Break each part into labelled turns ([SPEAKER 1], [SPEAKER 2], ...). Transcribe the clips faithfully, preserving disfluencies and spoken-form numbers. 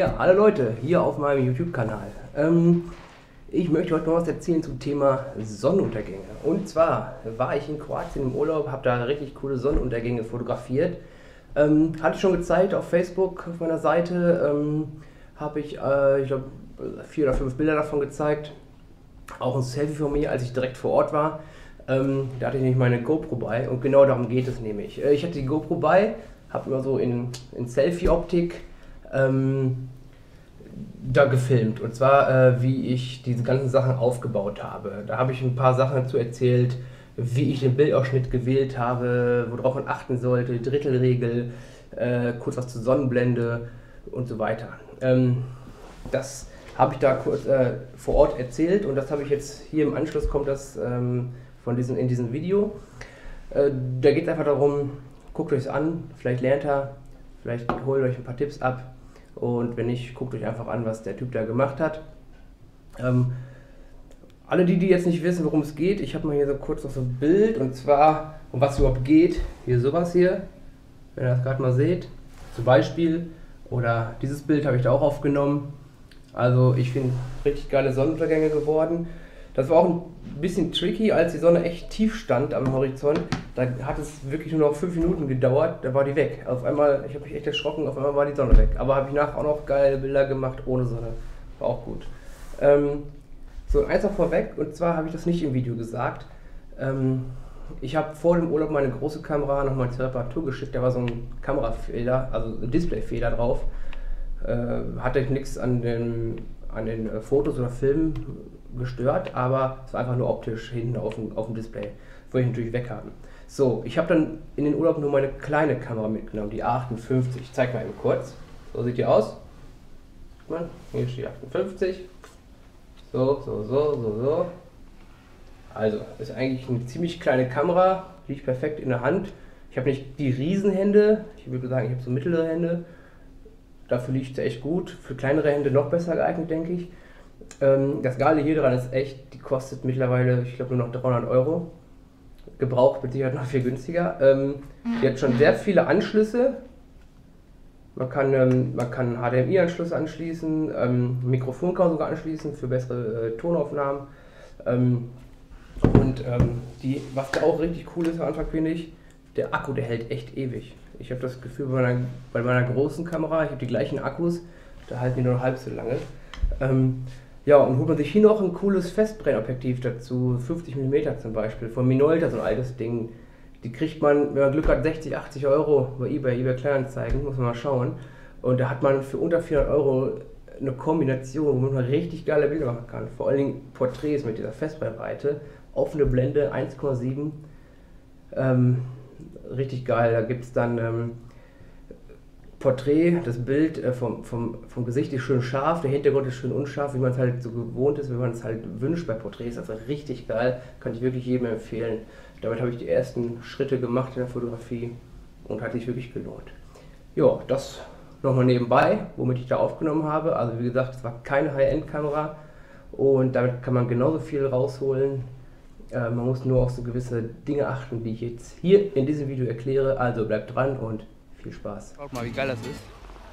[SPEAKER 1] Ja, hallo Leute, hier auf meinem YouTube-Kanal. Ähm, ich möchte heute noch was erzählen zum Thema Sonnenuntergänge. Und zwar war ich in Kroatien im Urlaub, habe da richtig coole Sonnenuntergänge fotografiert. Ähm, hatte ich schon gezeigt auf Facebook, auf meiner Seite. Ähm, habe ich, äh, ich glaube, vier oder fünf Bilder davon gezeigt. Auch ein Selfie von mir, als ich direkt vor Ort war. Ähm, da hatte ich nämlich meine GoPro bei und genau darum geht es nämlich. Äh, ich hatte die GoPro bei, habe immer so in, in Selfie-Optik ähm, da gefilmt. Und zwar, äh, wie ich diese ganzen Sachen aufgebaut habe. Da habe ich ein paar Sachen dazu erzählt, wie ich den Bildausschnitt gewählt habe, worauf man achten sollte, Drittelregel, äh, kurz was zur Sonnenblende und so weiter. Ähm, das habe ich da kurz äh, vor Ort erzählt und das habe ich jetzt hier im Anschluss, kommt das ähm, von diesem, in diesem Video. Äh, da geht es einfach darum, guckt euch es an, vielleicht lernt ihr, vielleicht holt euch ein paar Tipps ab und wenn nicht, guckt euch einfach an, was der Typ da gemacht hat. Ähm, alle die, die jetzt nicht wissen, worum es geht, ich habe mal hier so kurz noch so ein Bild und zwar, um was es überhaupt geht, hier sowas hier, wenn ihr das gerade mal seht, zum Beispiel, oder dieses Bild habe ich da auch aufgenommen. Also ich finde richtig geile Sonnenuntergänge geworden. Das war auch ein bisschen tricky, als die Sonne echt tief stand am Horizont. Da hat es wirklich nur noch fünf Minuten gedauert, da war die weg. Auf einmal, ich habe mich echt erschrocken, auf einmal war die Sonne weg. Aber habe ich nachher auch noch geile Bilder gemacht ohne Sonne. War auch gut. Ähm, so, eins noch vorweg, und zwar habe ich das nicht im Video gesagt. Ähm, ich habe vor dem Urlaub meine große Kamera nochmal zur Reparatur geschickt. Da war so ein Kamerafehler, also ein Displayfehler drauf. Äh, hatte nichts an den, an den äh, Fotos oder Filmen gestört, aber es war einfach nur optisch hinten auf dem, auf dem Display. Wollte ich natürlich weghaben. So, ich habe dann in den Urlaub nur meine kleine Kamera mitgenommen, die A achtundfünfzig. Ich zeige mal eben kurz. So sieht die aus. Guck mal, hier ist die achtundfünfzig. So, so, so, so, so. Also, ist eigentlich eine ziemlich kleine Kamera, liegt perfekt in der Hand. Ich habe nicht die Riesenhände, ich würde sagen, ich habe so mittlere Hände. Dafür liegt sie echt gut. Für kleinere Hände noch besser geeignet, denke ich. Ähm, das Geile hier dran ist echt, die kostet mittlerweile, ich glaube, nur noch dreihundert Euro. Gebraucht mit Sicherheit noch viel günstiger. Ähm, die hat schon sehr viele Anschlüsse. Man kann, ähm, man kann H D M I-Anschlüsse anschließen, ähm, Mikrofon kann man sogar anschließen für bessere äh, Tonaufnahmen. Ähm, und ähm, die, was da auch richtig cool ist am Anfang, finde ich, der Akku, der hält echt ewig. Ich habe das Gefühl, bei meiner, bei meiner großen Kamera, ich habe die gleichen Akkus, da halten die nur noch halb so lange. Ähm, ja, und holt man sich hier noch ein cooles Festbrennobjektiv dazu, fünfzig Millimeter zum Beispiel, von Minolta, so ein altes Ding. Die kriegt man, wenn man Glück hat, sechzig, achtzig Euro bei eBay, eBay Kleinanzeigen, muss man mal schauen. Und da hat man für unter vierhundert Euro eine Kombination, wo man richtig geile Bilder machen kann. Vor allen Dingen Porträts mit dieser Festbrennweite, offene Blende eins Komma sieben. Ähm, richtig geil, da gibt es dann ähm, Porträt, das Bild äh, vom, vom, vom Gesicht ist schön scharf, der Hintergrund ist schön unscharf, wie man es halt so gewohnt ist, wenn man es halt wünscht bei Porträts. Also richtig geil, kann ich wirklich jedem empfehlen. Damit habe ich die ersten Schritte gemacht in der Fotografie und hat sich wirklich gelohnt. Ja, das nochmal nebenbei, womit ich da aufgenommen habe. Also wie gesagt, es war keine High-End-Kamera und damit kann man genauso viel rausholen. Äh, man muss nur auf so gewisse Dinge achten, die ich jetzt hier in diesem Video erkläre. Also bleibt dran und viel Spaß.
[SPEAKER 2] Schaut mal, wie geil das ist.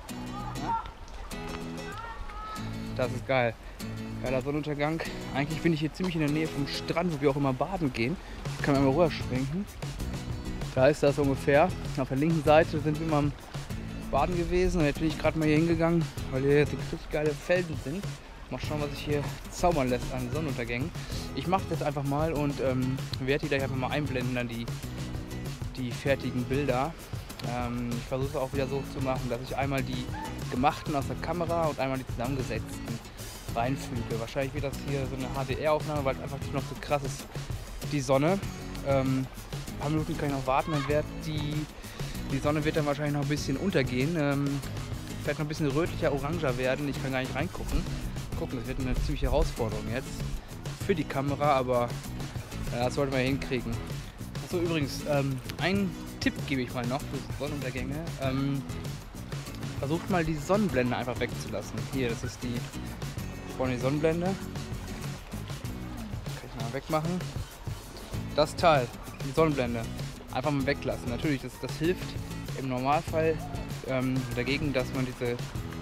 [SPEAKER 2] Das ist geil. Geiler Sonnenuntergang. Eigentlich bin ich hier ziemlich in der Nähe vom Strand, wo wir auch immer baden gehen. Ich kann einmal rüber schwenken. Da ist das ungefähr. Auf der linken Seite sind wir mal am Baden gewesen. Und jetzt bin ich gerade mal hier hingegangen, weil hier jetzt richtig geile Felsen sind. Mal schauen, was sich hier zaubern lässt an Sonnenuntergängen. Ich mache das einfach mal und ähm, werde die gleich einfach mal einblenden, dann die, die fertigen Bilder. Ähm, ich versuche es auch wieder so zu machen, dass ich einmal die gemachten aus der Kamera und einmal die zusammengesetzten reinfüge. Wahrscheinlich wird das hier so eine H D R-Aufnahme, weil es einfach noch so krass ist, die Sonne. Ähm, ein paar Minuten kann ich noch warten, dann wird die, die Sonne wird dann wahrscheinlich noch ein bisschen untergehen. Ähm, vielleicht noch ein bisschen rötlicher, oranger werden. Ich kann gar nicht reingucken. Gucken, das wird eine ziemliche Herausforderung jetzt für die Kamera, aber ja, das sollten wir hinkriegen. Achso, übrigens, ähm, ein Tipp gebe ich mal noch für Sonnenuntergänge. Ähm, versucht mal die Sonnenblende einfach wegzulassen. Hier, das ist die, vorne die Sonnenblende. Kann ich mal wegmachen. Das Teil, die Sonnenblende, einfach mal weglassen. Natürlich, das, das hilft im Normalfall ähm, dagegen, dass man diese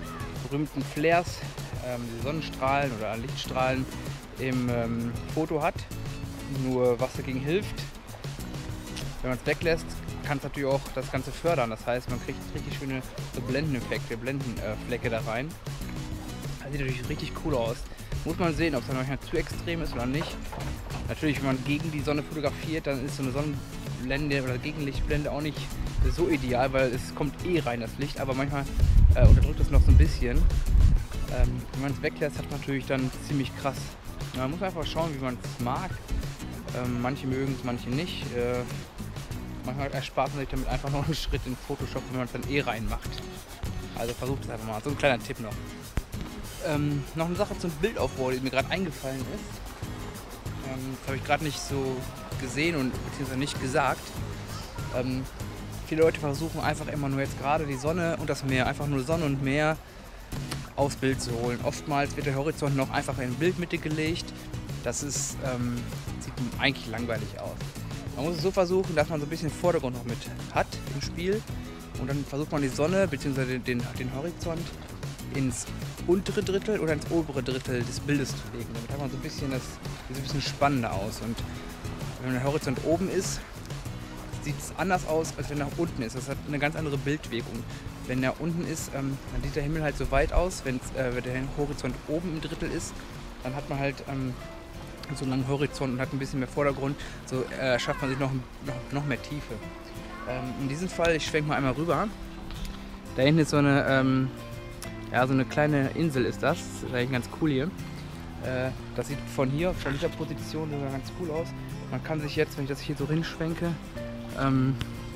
[SPEAKER 2] berühmten Flares, ähm, die Sonnenstrahlen oder Lichtstrahlen im ähm, Foto hat. Nur was dagegen hilft, wenn man es weglässt, kann es natürlich auch das Ganze fördern. Das heißt, man kriegt richtig schöne so Blendeneffekte, Blendenflecke da rein. Das sieht natürlich richtig cool aus. Muss man sehen, ob es dann manchmal zu extrem ist oder nicht. Natürlich, wenn man gegen die Sonne fotografiert, dann ist so eine Sonnenblende oder Gegenlichtblende auch nicht so ideal, weil es kommt eh rein, das Licht. Aber manchmal äh, unterdrückt es noch so ein bisschen. Ähm, wenn man es weglässt, hat man natürlich dann ziemlich krass. Man muss einfach schauen, wie man es mag. Ähm, manche mögen es, manche nicht. Äh, manchmal erspart man sich damit einfach noch einen Schritt in Photoshop, wenn man es dann eh reinmacht. Also versucht es einfach mal. So ein kleiner Tipp noch. Ähm, noch eine Sache zum Bildaufbau, die mir gerade eingefallen ist. Ähm, das habe ich gerade nicht so gesehen und beziehungsweise nicht gesagt. Ähm, viele Leute versuchen einfach immer nur jetzt gerade die Sonne und das Meer, einfach nur Sonne und Meer aufs Bild zu holen. Oftmals wird der Horizont noch einfach in Bildmitte gelegt. Das ist, ähm, sieht eigentlich langweilig aus. Man muss es so versuchen, dass man so ein bisschen Vordergrund noch mit hat im Spiel. Und dann versucht man die Sonne bzw. Den, den Horizont ins untere Drittel oder ins obere Drittel des Bildes zu legen. Damit hat man so ein bisschen, das sieht ein bisschen spannender aus. Und wenn der Horizont oben ist, sieht es anders aus, als wenn er nach unten ist. Das hat eine ganz andere Bildwirkung. Wenn er unten ist, ähm, dann sieht der Himmel halt so weit aus. Wenn äh, der Horizont oben im Drittel ist, dann hat man halt ähm, so einen langen Horizont und hat ein bisschen mehr Vordergrund. So äh, schafft man sich noch, noch, noch mehr Tiefe. Ähm, in diesem Fall, ich schwenke mal einmal rüber. Da hinten ist so eine, ähm, ja, so eine kleine Insel ist das. Das ist eigentlich ganz cool hier. Äh, das sieht von hier, von dieser Position sogar ganz cool aus. Man kann sich jetzt, wenn ich das hier so hinschwenke, ähm,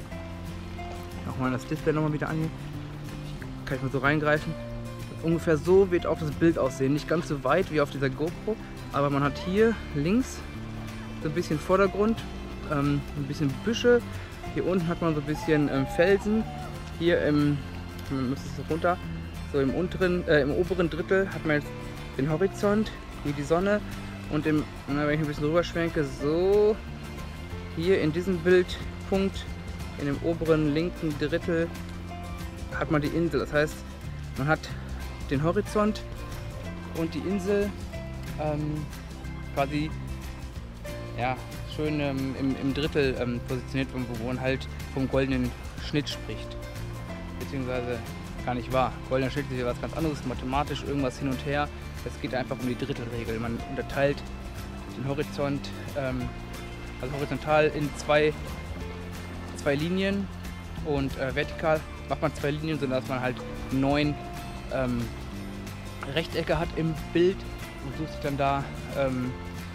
[SPEAKER 2] nochmal das Display nochmal wieder angehen, kann ich mal so reingreifen. Ungefähr so wird auch das Bild aussehen. Nicht ganz so weit wie auf dieser GoPro, aber man hat hier links so ein bisschen Vordergrund, ähm, ein bisschen Büsche. Hier unten hat man so ein bisschen ähm, Felsen. Hier im, man müsste es runter, so im unteren, äh, im oberen Drittel hat man jetzt den Horizont, hier die Sonne und im, na, wenn ich ein bisschen rüberschwenke, so hier in diesem Bildpunkt, in dem oberen linken Drittel hat man die Insel. Das heißt, man hat den Horizont und die Insel ähm, quasi ja, schön ähm, im, im Drittel ähm, positioniert, wo man halt vom goldenen Schnitt spricht. Beziehungsweise gar nicht wahr. Goldener Schnitt ist ja was ganz anderes, mathematisch irgendwas hin und her. Es geht einfach um die Drittelregel. Man unterteilt den Horizont, ähm, also horizontal in zwei, zwei Linien und äh, vertikal macht man zwei Linien, sodass man halt neun ähm, Rechtecke hat im Bild und sucht sich dann da ähm,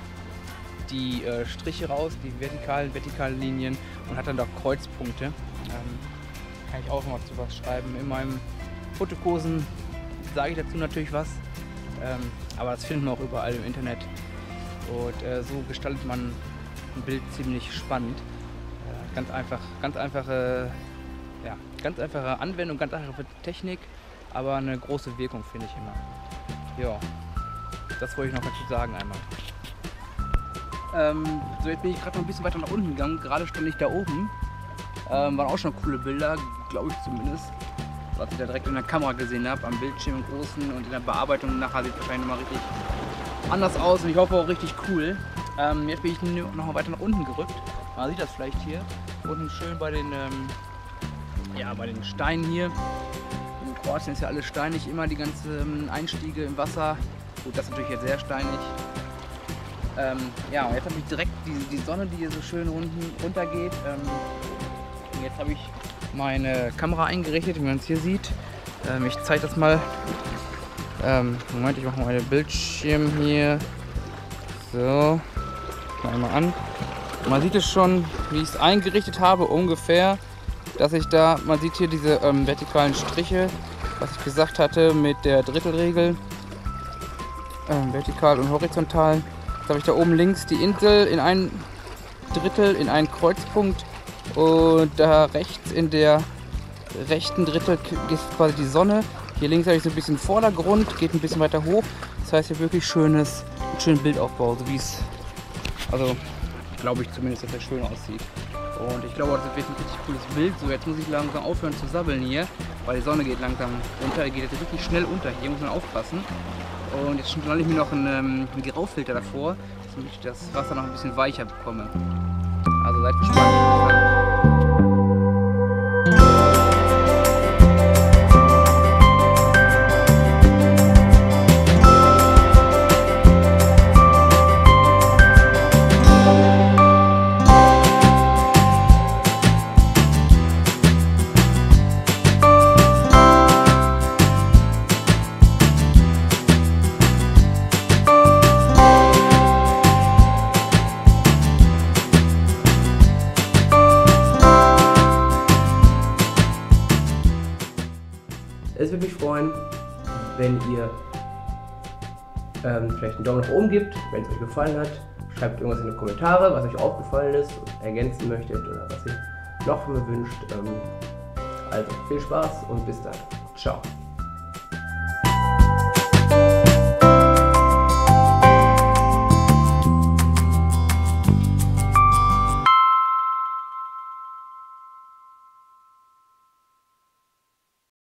[SPEAKER 2] die äh, Striche raus, die vertikalen, vertikalen Linien und hat dann da Kreuzpunkte. Ähm, kann ich auch noch mal zu was schreiben. In meinem Fotokursen sage ich dazu natürlich was, ähm, aber das finden wir auch überall im Internet. Und äh, so gestaltet man ein Bild ziemlich spannend. Äh, ganz einfach, ganz einfache, ja, ganz einfache Anwendung, ganz einfache Technik, aber eine große Wirkung, finde ich immer. Ja, das wollte ich noch dazu sagen einmal. Ähm, so, jetzt bin ich gerade noch ein bisschen weiter nach unten gegangen. Gerade stand ich da oben. Ähm, waren auch schon coole Bilder, glaube ich zumindest. Was ich da direkt in der Kamera gesehen habe, am Bildschirm im Großen und in der Bearbeitung nachher sieht es wahrscheinlich nochmal richtig anders aus und ich hoffe auch richtig cool. Ähm, jetzt bin ich noch mal weiter nach unten gerückt. Man sieht das vielleicht hier. Unten schön bei den, ähm, ja, bei den Steinen hier. In Kroatien ist ja alles steinig, immer die ganzen Einstiege im Wasser. Gut, das ist natürlich jetzt sehr steinig. Ähm, ja, und jetzt habe ich direkt die, die Sonne, die hier so schön unten runtergeht. Ähm, und jetzt habe ich meine Kamera eingerichtet, wie man es hier sieht. Ähm, ich zeige das mal. Ähm, Moment, ich mache mal den Bildschirm hier. So, mal mal an. Man sieht es schon, wie ich es eingerichtet habe, ungefähr. Dass ich da, man sieht hier diese ähm, vertikalen Striche, was ich gesagt hatte mit der Drittelregel. Ähm, vertikal und horizontal. Jetzt habe ich da oben links die Insel in ein Drittel, in einen Kreuzpunkt. Und da rechts in der rechten Drittel ist quasi die Sonne. Hier links habe ich so ein bisschen Vordergrund, geht ein bisschen weiter hoch. Das heißt hier wirklich schönes, einen schönen Bildaufbau, so wie es, also glaube ich zumindest, dass er schön aussieht. Und ich glaube, das wird ein richtig cooles Bild. So, jetzt muss ich langsam aufhören zu sabbeln hier, weil die Sonne geht langsam unter. Die geht jetzt richtig schnell unter. Hier muss man aufpassen. Und jetzt schnalle ich mir noch einen, ähm, einen Graufilter davor, damit ich das Wasser noch ein bisschen weicher bekomme. Also seid gespannt.
[SPEAKER 1] Es würde mich freuen, wenn ihr ähm, vielleicht einen Daumen nach oben gebt, wenn es euch gefallen hat. Schreibt irgendwas in die Kommentare, was euch aufgefallen ist, ergänzen möchtet oder was ihr noch von mir wünscht. Ähm, also viel Spaß und bis dann. Ciao.